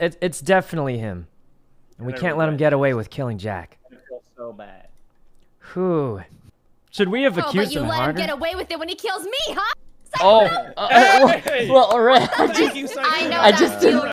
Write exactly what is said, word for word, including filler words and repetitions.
It, it's definitely him. And we can't let him get away with killing Jack. I feel so bad. Whew. Should we have Oh, but accused you him let harder? him get away with it when he kills me, huh? Oh, Psycho! uh, well, well, alright. I Thank just, you, I know I that just feeling. didn't.